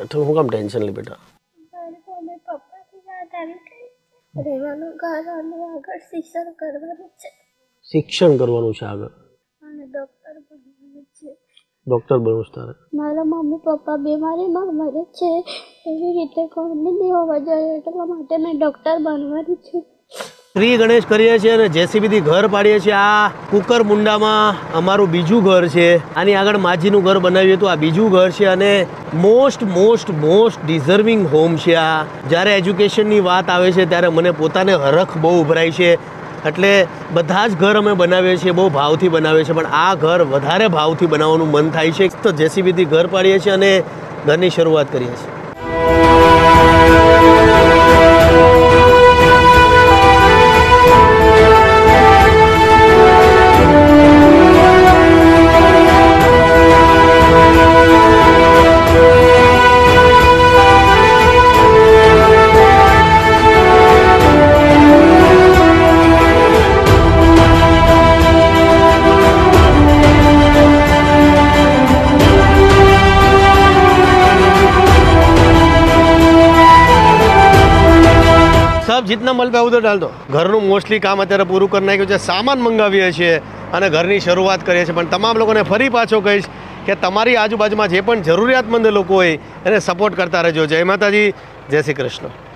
तो हूँ काम टेन्शन ले बेटा? शिक्षण करवानुं छे आगळ डॉक्टर बनवुं छे तारे? मारा मम्मी पप्पा बीमारीमां मरे छे एवी रीते कोઈને नहीं होवा जोईए એટલા માટે मैं डॉक्टर बनवानी छुं। श्री गणेश करीए छे अने जेसीबी थी घर पाड़ीए छे। आ कुकरमुंडामां अमारुं बीजुं घर छे। आनी आगळ माजीनुं घर बनावीए तो आ बीजुं घर छे अने most most most deserving home छे। आ ज्यारे एज्युकेशननी वात आवे छे त्यारे मने पोताने हरख बहु उभराय छे। એટલે બધા જ ઘર અમે બનાવીએ છીએ બહુ ભાવથી બનાવીએ છીએ, પણ આ ઘર વધારે ભાવથી બનાવવાનું મન થાય છે તો જેસીબીથી ઘર પાડીએ છીએ અને ઘરની શરૂઆત કરીએ છીએ। सब जितना मल पे उधर डाल दो। घरનું મોસ્ટલી કામ અત્યારે પૂરું કરી નાખ્યું છે। સામાન મંગાવીએ છીએ અને ઘરની શરૂઆત કરીએ છીએ, પણ તમામ લોકોને ફરી પાછો કહીશ કે તમારી આજુબાજુમાં જે પણ જરૂરિયાતમંદ લોકો હોય એને સપોર્ટ કરતા રહેજો। જય માતાજી, જય શ્રી કૃષ્ણ।